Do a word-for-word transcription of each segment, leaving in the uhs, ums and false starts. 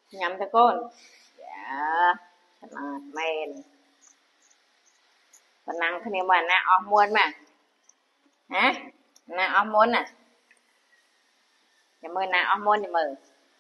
nhầm cho con dạ men còn năng thì mà na ong muôn mà hả na ong muôn à mời na ong muôn thì mời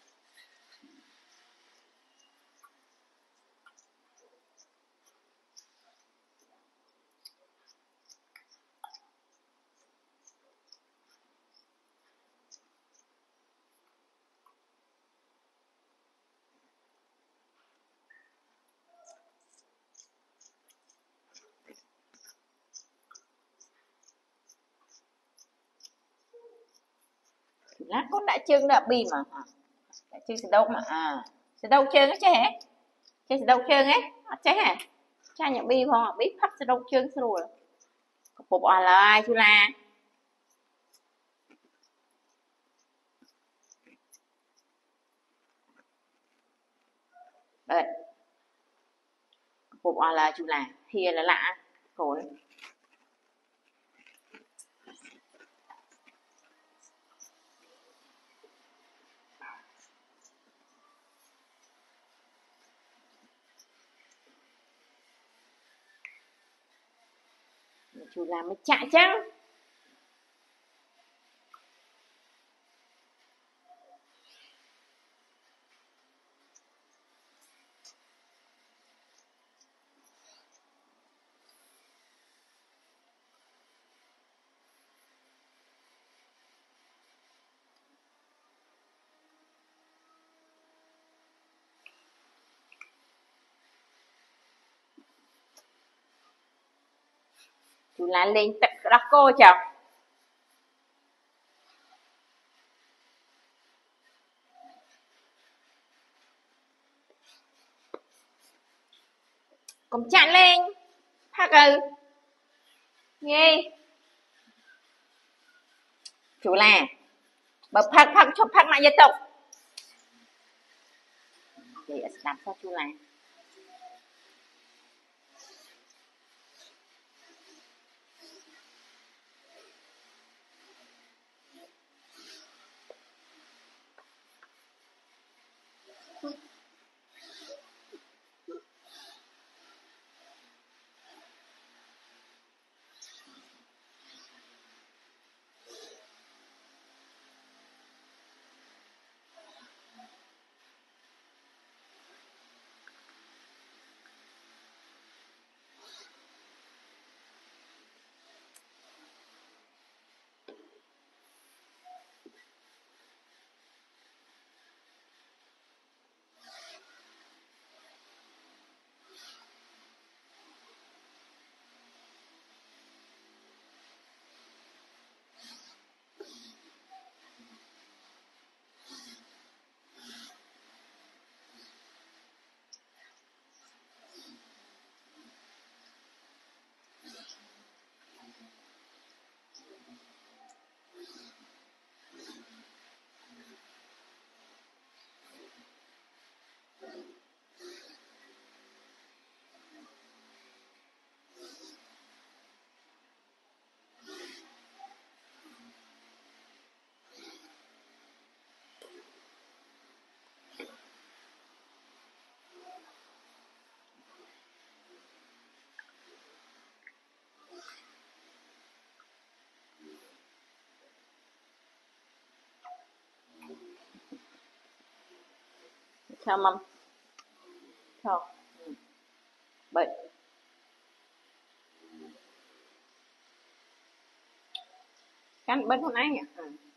lá con đã trưng đã bì mà đã trưng từ đâu mà à từ đâu trưng á chứ hả chứ từ đâu trưng ấy chứ hả cha nhận bì không biết phát từ đâu trưng rồi phục à là ai chú la đấy phục à là chú là hìa là lạ rồi chú làm mới chạy chăng chú là lên tận đó cô chồng cùng chạy lên phát ừ nghe chú là bật phát phát cho phát lại dân tộc để làm sao chú là cho mâm cho bệnh cắn bên hôm nay nhỉ